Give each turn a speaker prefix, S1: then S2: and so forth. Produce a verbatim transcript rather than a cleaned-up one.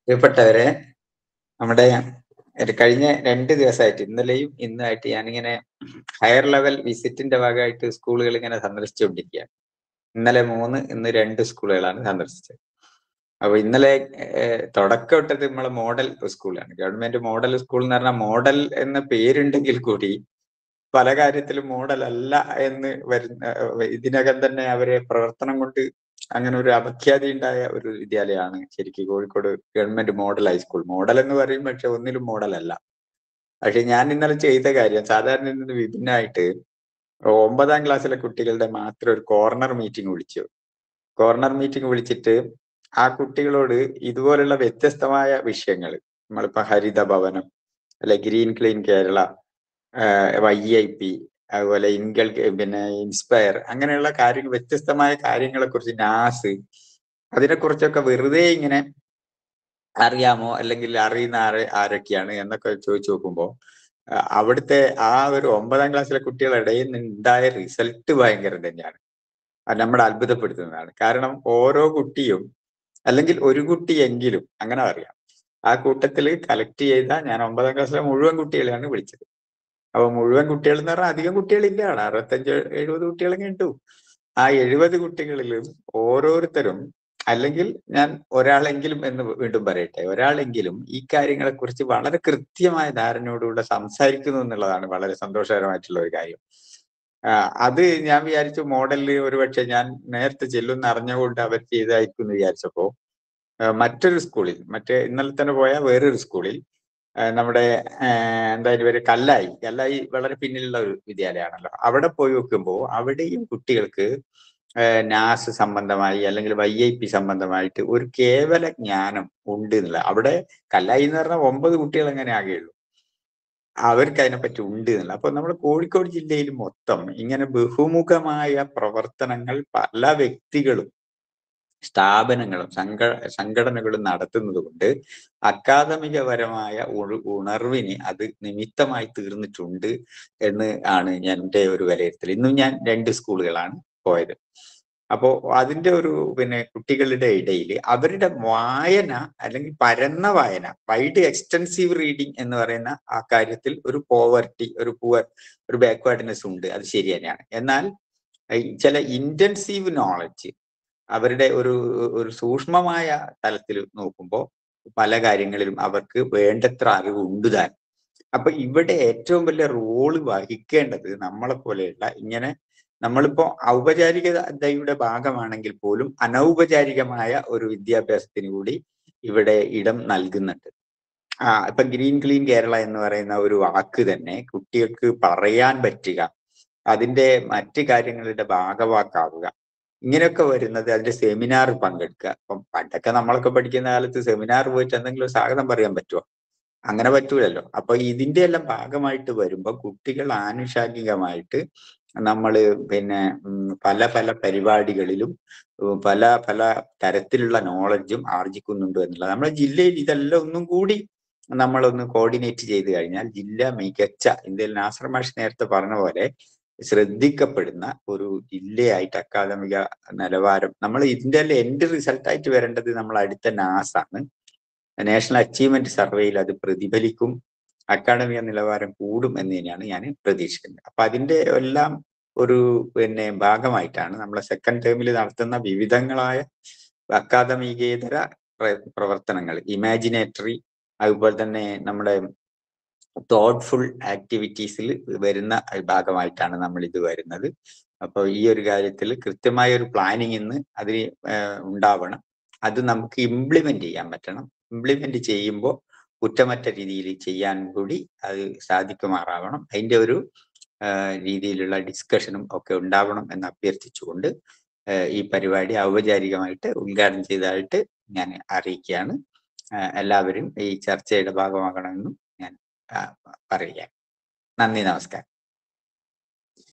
S1: പ്രിയപ്പെട്ടവരെ, നമ്മുടെ ഒരു കഴിഞ്ഞ രണ്ട് ദിവസമായിട്ട് ഇന്നലെയും ഇന്നുമായിട്ട് ഞാനിങ്ങനെ ഹയർ ലെവൽ വിസിറ്റിന്റെ ഭാഗമായിട്ട് സ്കൂളുകൾ ഇങ്ങനെ സന്ദർശിച്ചുകൊണ്ടിരിക്കുകയാണ്. ഇന്നലെ മൂന്ന് ഇന്ന് രണ്ട് സ്കൂളുകളാണ് സന്ദർശിച്ചത്. അപ്പൊ ഇന്നലെ ഏഹ് തുടക്കം ഇട്ടത് നമ്മളെ മോഡൽ സ്കൂളാണ്. ഗവൺമെന്റ് മോഡൽ സ്കൂൾ എന്ന് പറഞ്ഞാൽ മോഡൽ എന്ന പേരുണ്ടെങ്കിൽ കൂടി പല കാര്യത്തിലും മോഡൽ അല്ല എന്ന് വരുന്ന ഏഹ് ഇതിനകം തന്നെ അവരെ പ്രവർത്തനം കൊണ്ട് അങ്ങനെ ഒരു അപഖ്യാതി ഉണ്ടായ ഒരു വിദ്യാലയമാണ് ശരിക്കും Kozhikode government model high school. Model എന്ന് പറയും, പക്ഷെ ഒന്നിലും മോഡൽ അല്ല. പക്ഷെ ഞാൻ ഇന്നലെ ചെയ്ത കാര്യം സാധാരണ നിന്ന് വിഭിന്നമായിട്ട് ഒമ്പതാം ക്ലാസ്സിലെ കുട്ടികളുടെ മാത്രം ഒരു കോർണർ മീറ്റിംഗ് വിളിച്ചു. കോർണർ മീറ്റിംഗ് വിളിച്ചിട്ട് ആ കുട്ടികളോട് ഇതുപോലുള്ള വ്യത്യസ്തമായ വിഷയങ്ങൾ, നമ്മളിപ്പോ ഹരിത ഭവനം, അല്ലെ green clean Kerala, Y I P, അതുപോലെ ഇൻകൾ പിന്നെ ഇൻസ്പയർ, അങ്ങനെയുള്ള കാര്യങ്ങൾ, വ്യത്യസ്തമായ കാര്യങ്ങളെ കുറിച്ച്, നാസ്, അതിനെക്കുറിച്ചൊക്കെ വെറുതെ ഇങ്ങനെ അറിയാമോ അല്ലെങ്കിൽ അറിയുന്ന ആരെ ആരൊക്കെയാണ് എന്നൊക്കെ ചോദിച്ചു നോക്കുമ്പോൾ അവിടുത്തെ ആ ഒരു ഒമ്പതാം ക്ലാസ്സിലെ കുട്ടികളുടെ ഇടയിൽ നിന്നുണ്ടായ റിസൾട്ട് ഭയങ്കരം തന്നെയാണ്. അത് നമ്മളെ അത്ഭുതപ്പെടുത്തുന്നതാണ്. കാരണം ഓരോ കുട്ടിയും, അല്ലെങ്കിൽ ഒരു കുട്ടിയെങ്കിലും അങ്ങനെ പറയാം, ആ കൂട്ടത്തിൽ കളക്ട് ചെയ്ത, ഞാൻ ഒമ്പതാം ക്ലാസ്സിലെ മുഴുവൻ കുട്ടികളെയാണ് വിളിച്ചത്. അപ്പൊ മുഴുവൻ കുട്ടികൾ എന്ന് പറഞ്ഞാൽ അധികം കുട്ടികളില്ല, അറുപത്തഞ്ച് എഴുപത് കുട്ടികളൊക്കെ ഉണ്ട്. ആ എഴുപത് കുട്ടികളിലും ഓരോരുത്തരും, അല്ലെങ്കിൽ ഞാൻ ഒരാളെങ്കിലും എന്ന് വീണ്ടും പറയട്ടെ, ഒരാളെങ്കിലും ഈ കാര്യങ്ങളെ കുറിച്ച് വളരെ കൃത്യമായ ധാരണയോടുകൂടെ സംസാരിക്കുന്നു എന്നുള്ളതാണ് വളരെ സന്തോഷകരമായിട്ടുള്ള ഒരു കാര്യം. ആ, അത് ഞാൻ വിചാരിച്ചു മോഡലിൽ ഒരുപക്ഷെ ഞാൻ നേരത്തെ ചെല്ലുന്ന അറിഞ്ഞുകൊണ്ട് അവർ ചെയ്തായിരിക്കും എന്ന് വിചാരിച്ചപ്പോ ആ, മറ്റൊരു സ്കൂളിൽ, മറ്റേ ഇന്നലെ തന്നെ പോയ വേറൊരു സ്കൂളിൽ, ആ, നമ്മുടെ എന്താ അതിന്റെ പേര്, കല്ലായി കല്ലായി വളരെ പിന്നിലുള്ള ഒരു വിദ്യാലയമാണല്ലോ. അവിടെ പോയി നോക്കുമ്പോൾ അവിടെയും കുട്ടികൾക്ക് നാസ് സംബന്ധമായി അല്ലെങ്കിൽ വൈ ഐ പി സംബന്ധമായിട്ട് ഒരു കേവല ജ്ഞാനം ഉണ്ട് എന്നുള്ള. അവിടെ കല്ലായി എന്ന് പറഞ്ഞാൽ ഒമ്പത് കുട്ടികൾ എങ്ങനെ ആകെയുള്ളൂ, അവർക്ക് അതിനെപ്പറ്റി ഉണ്ട് എന്നുള്ള. അപ്പൊ നമ്മുടെ കോഴിക്കോട് ജില്ലയിൽ മൊത്തം ഇങ്ങനെ ബഹുമുഖമായ പ്രവർത്തനങ്ങൾ പല വ്യക്തികളും സ്ഥാപനങ്ങളും സംഘ സംഘടനകളും നടത്തുന്നത് കൊണ്ട് അക്കാദമികപരമായ ഉണ ഉണർവിന് അത് നിമിത്തമായി തീർന്നിട്ടുണ്ട് എന്ന് ആണ് ഞാൻ എൻ്റെ ഒരു വിലയിരുത്തൽ. ഇന്നും ഞാൻ രണ്ട് സ്കൂളുകളാണ് പോയത്. അപ്പോ അതിന്റെ ഒരു പിന്നെ കുട്ടികളുടെ ഇടയിൽ അവരുടെ വായന, അല്ലെങ്കിൽ പരന്ന വായന, വൈഡ് എക്സ്റ്റൻസീവ് റീഡിങ് എന്ന് പറയുന്ന ആ കാര്യത്തിൽ ഒരു പോവർട്ടി, ഒരു പുവർ, ഒരു ബാക്ക്വേർഡ്നെസ് ഉണ്ട്. അത് ശരി തന്നെയാണ്. എന്നാൽ ഈ ചില ഇന്റൻസീവ് നോളജ്, അവരുടെ ഒരു ഒരു സൂക്ഷ്മമായ തലത്തിൽ നോക്കുമ്പോൾ പല കാര്യങ്ങളിലും അവർക്ക് വേണ്ടത്ര അറിവ് ഉണ്ട് താൻ. അപ്പൊ ഇവിടെ ഏറ്റവും വലിയ റോള് വഹിക്കേണ്ടത് നമ്മളെ പോലെയുള്ള, ഇങ്ങനെ നമ്മളിപ്പോ ഔപചാരികതയുടെ ഭാഗമാണെങ്കിൽ പോലും അനൗപചാരികമായ ഒരു വിദ്യാഭ്യാസത്തിന് കൂടി ഇവിടെ ഇടം നൽകുന്നുണ്ട്. ആ ഇപ്പൊ ഗ്രീൻ ക്ലീൻ കേരള എന്ന് പറയുന്ന ഒരു വാക്ക് തന്നെ കുട്ടികൾക്ക് പറയാൻ പറ്റുക, അതിന്റെ മറ്റ് കാര്യങ്ങളുടെ ഭാഗവാക്കാവുക, ഇങ്ങനെയൊക്കെ വരുന്നത് അതിന്റെ സെമിനാർ പങ്കെടുക്കുക. അപ്പം പണ്ടൊക്കെ നമ്മളൊക്കെ പഠിക്കുന്ന കാലത്ത് സെമിനാർ പോയിട്ട് എന്തെങ്കിലും ഒരു സ്വാഗതം പറയാൻ പറ്റുമോ? അങ്ങനെ പറ്റൂലല്ലോ. അപ്പൊ ഇതിന്റെ എല്ലാം ഭാഗമായിട്ട് വരുമ്പോ കുട്ടികൾ ആനുഷാംഗികമായിട്ട് നമ്മള് പിന്നെ ഉം പല പല പരിപാടികളിലും ഉം പല പല തരത്തിലുള്ള നോളജും ആർജിക്കുന്നുണ്ട് എന്നുള്ളത്. നമ്മുടെ ജില്ലയിൽ ഇതെല്ലാം ഒന്നും കൂടി നമ്മളൊന്ന് കോർഡിനേറ്റ് ചെയ്ത് കഴിഞ്ഞാൽ ജില്ല മികച്ച, ഇന്ത്യയിൽ നാസർ മാഷ് നേരത്തെ പറഞ്ഞ പോലെ ശ്രദ്ധിക്കപ്പെടുന്ന ഒരു ജില്ലയായിട്ട് അക്കാദമിക നിലവാരം, നമ്മൾ ഇതിന്റെ എൻഡ് റിസൾട്ടായിട്ട് വരേണ്ടത് നമ്മൾ അടുത്ത നാസാണ്. നാഷണൽ അച്ചീവ്മെന്റ് സർവേയിൽ അത് പ്രതിഫലിക്കും, അക്കാഡമിക നിലവാരം കൂടും എന്ന് തന്നെയാണ് ഞാൻ പ്രതീക്ഷിക്കുന്നത്. അപ്പൊ അതിന്റെ എല്ലാം ഒരു പിന്നെ ഭാഗമായിട്ടാണ് നമ്മളെ സെക്കൻഡ് ടേമിൽ നടത്തുന്ന വിവിധങ്ങളായ അക്കാദമികേതര പ്ര- പ്രവർത്തനങ്ങൾ, ഇമാജിനേറ്ററി, അതുപോലെ തന്നെ നമ്മുടെ തോട്ട്ഫുൾ ആക്ടിവിറ്റീസിൽ വരുന്ന ഭാഗമായിട്ടാണ് നമ്മൾ ഇത് വരുന്നത്. അപ്പോൾ ഈ ഒരു കാര്യത്തിൽ കൃത്യമായ ഒരു പ്ലാനിങ് ഇന്ന് അതിന് ഉണ്ടാവണം. അത് നമുക്ക് ഇംപ്ലിമെന്റ് ചെയ്യാൻ പറ്റണം. ഇംപ്ലിമെന്റ് ചെയ്യുമ്പോൾ കുറ്റമറ്റ രീതിയിൽ ചെയ്യാൻ കൂടി അത് സാധിക്കുമാറാവണം. അതിന്റെ ഒരു രീതിയിലുള്ള ഡിസ്കഷനും ഒക്കെ ഉണ്ടാവണം എന്ന് അഭ്യർത്ഥിച്ചുകൊണ്ട് ഈ പരിപാടി ഔപചാരികമായിട്ട് ഉദ്ഘാടനം ചെയ്തതായിട്ട് ഞാൻ അറിയിക്കുകയാണ്. എല്ലാവരും ഈ ചർച്ചയുടെ ഭാഗമാകണമെന്നും ഞാൻ പറയുക. നന്ദി, നമസ്കാരം.